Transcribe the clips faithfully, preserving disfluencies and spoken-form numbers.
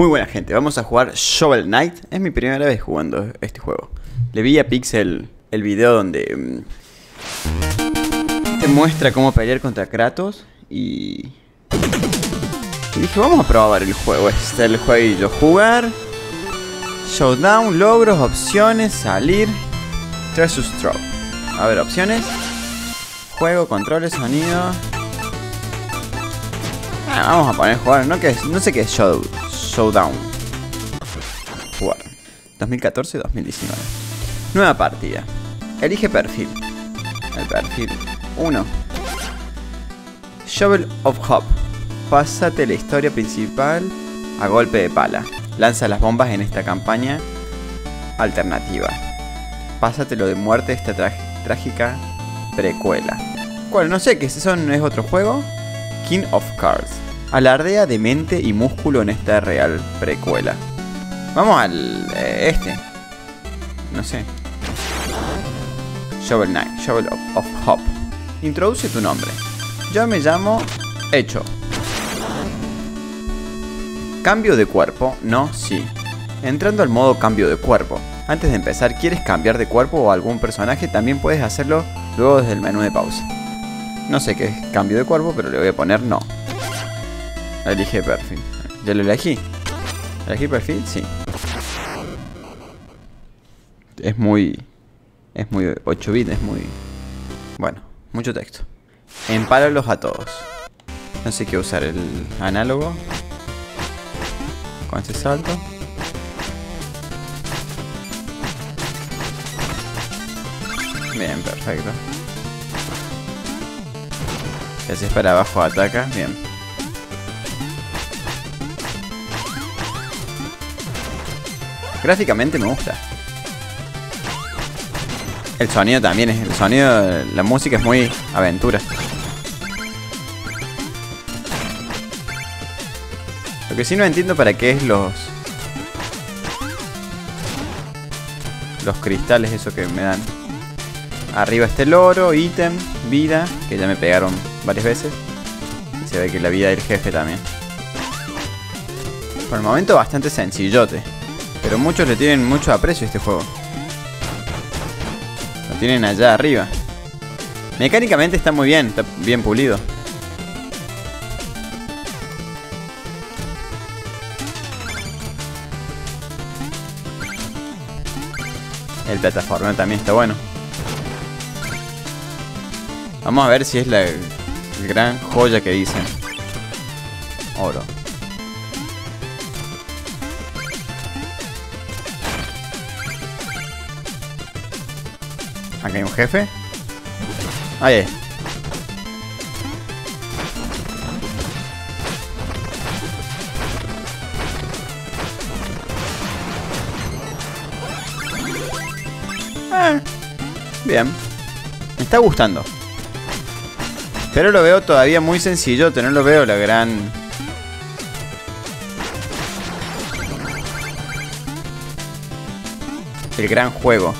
Muy buena gente, vamos a jugar Shovel Knight. Es mi primera vez jugando este juego. Le vi a Pixel el video donde um, te muestra cómo pelear contra Kratos y... y dije, vamos a probar el juego. Este es el jueguillo, jugar, showdown, logros, opciones, salir, Treasure Trove. A ver, opciones, juego, controles, sonido. Ah, vamos a poner jugar, no, que no sé qué es show, showdown. Jugar dos mil catorce dos mil diecinueve. Nueva partida. Elige perfil. El perfil uno. Shovel of Hope. Pásate la historia principal a golpe de pala. Lanza las bombas en esta campaña alternativa. Pásate lo de muerte, esta trágica precuela. ¿Cuál? No sé, ¿qué es eso? ¿No es otro juego? King of Cards. Alardea de mente y músculo en esta real precuela. Vamos al... Eh, este. No sé. Shovel Knight. Shovel of, of Hope. Introduce tu nombre. Yo me llamo... Hecho. Cambio de cuerpo. No, sí. Entrando al modo cambio de cuerpo. Antes de empezar, ¿quieres cambiar de cuerpo o algún personaje? También puedes hacerlo luego desde el menú de pausa. No sé qué es cambio de cuerpo, pero le voy a poner no. Elige perfil. ¿Ya lo elegí? ¿Elegí perfil? Sí. Es muy... Es muy ocho bits, es muy... Bueno, mucho texto. Empáralos a todos. No sé qué usar, el análogo. Con este salto. Bien, perfecto. Si haces para abajo, ataca. Bien. Gráficamente me gusta. El sonido también es... El sonido... La música es muy aventura. Lo que sí no entiendo para qué es los... Los cristales, eso que me dan. Arriba está el oro, ítem, vida, que ya me pegaron varias veces. Y se ve que la vida del jefe también. Por el momento bastante sencillote. Pero muchos le tienen mucho aprecio a este juego. Lo tienen allá arriba. Mecánicamente está muy bien, está bien pulido. El plataforma también está bueno. Vamos a ver si es la gran joya que dicen. Oro. Acá hay un jefe. Ahí es. Ah, bien. Me está gustando. Pero lo veo todavía muy sencillote. No lo veo la gran... El gran juego.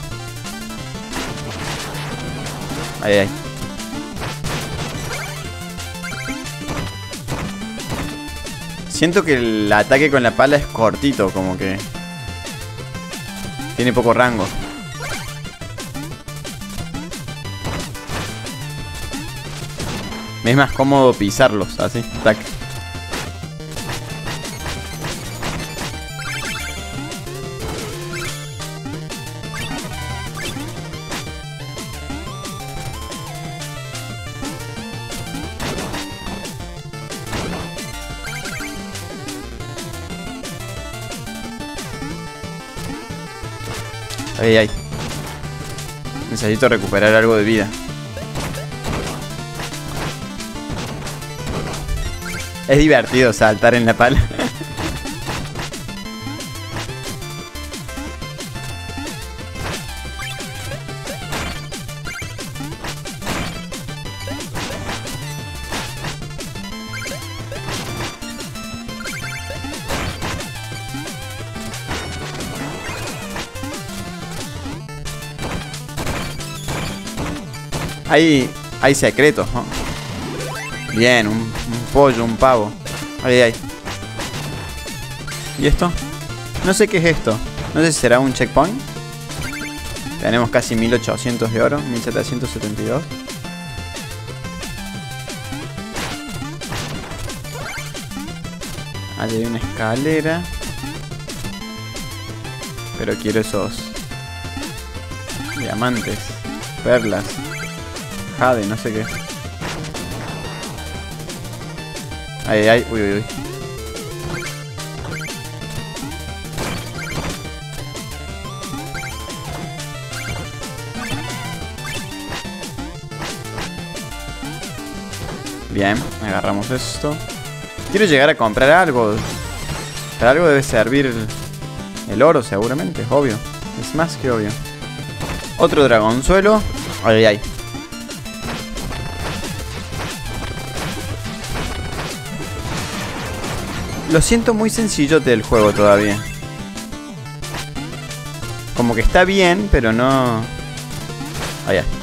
Ahí, ahí. Siento que el ataque con la pala es cortito, como que... Tiene poco rango. Me es más cómodo pisarlos, así, tac. Ay, ay. Necesito recuperar algo de vida. Es divertido saltar en la pala. Hay, hay secretos, ¿no? Bien, un, un pollo, un pavo. Ahí, ahí. ¿Y esto? No sé qué es esto. No sé si será un checkpoint. Tenemos casi mil ochocientos de oro. mil setecientos setenta y dos. Allí hay una escalera. Pero quiero esos diamantes, perlas, jade, no sé qué. Ay, ay, uy, uy, uy. Bien, agarramos esto. Quiero llegar a comprar algo. Para algo debe servir el, el oro, seguramente, es obvio. Es más que obvio. Otro dragonzuelo. Ay, ay, ay. Lo siento muy sencillote el juego todavía. Como que está bien, pero no... Ay, ay.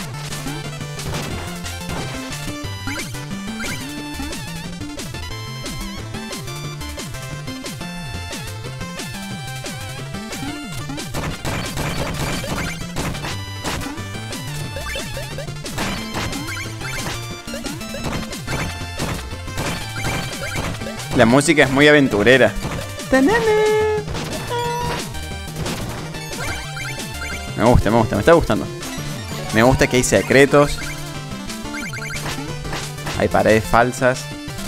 La música es muy aventurera. Me gusta, me gusta, me está gustando. Me gusta que hay secretos. Hay paredes falsas.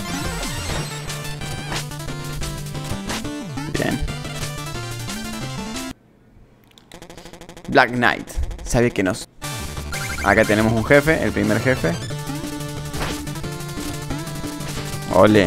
Bien. Black Knight. Sabe que nos... Acá tenemos un jefe, el primer jefe. Ole.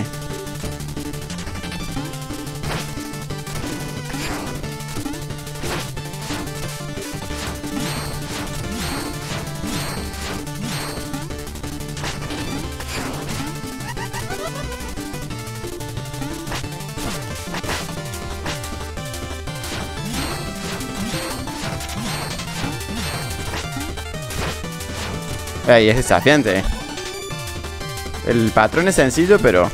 Ay, es desafiante. El patrón es sencillo, pero...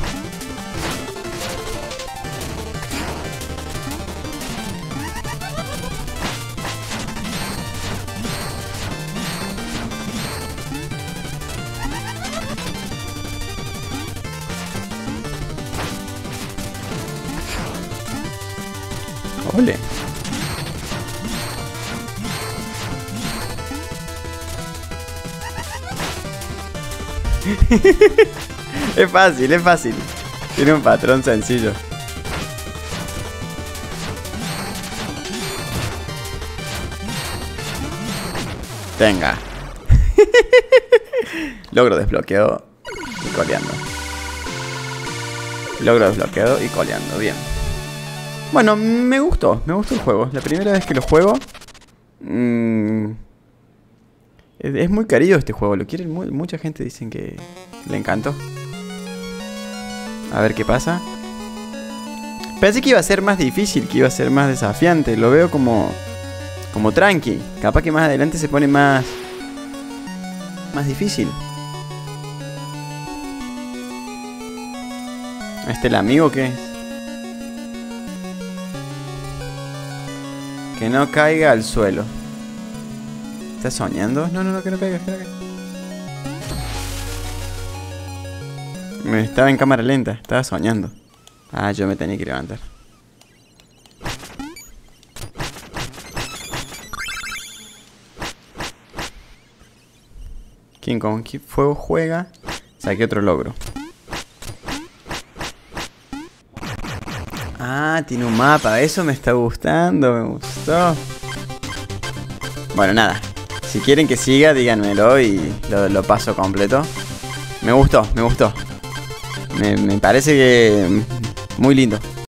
Ole. Es fácil, es fácil. Tiene un patrón sencillo. Venga. Logro desbloqueado y coleando. Logro desbloqueado y coleando, bien. Bueno, me gustó, me gustó el juego. La primera vez que lo juego. Mmm, es, es muy querido este juego, lo quieren muy, mucha gente dicen que le encantó. A ver qué pasa. Pensé que iba a ser más difícil, que iba a ser más desafiante. Lo veo como como tranqui. Capaz que más adelante se pone más más difícil. ¿Este el amigo qué es? Que no caiga al suelo. ¿Estás soñando? No, no, no, que no caiga, que no caiga. Me estaba en cámara lenta, estaba soñando. Ah, yo me tenía que levantar. ¿Quién con qué fuego juega? Saqué otro logro. Ah, tiene un mapa, eso me está gustando, me gustó. Bueno, nada. Si quieren que siga, díganmelo y lo, lo paso completo. Me gustó, me gustó. Me, me parece que muy lindo.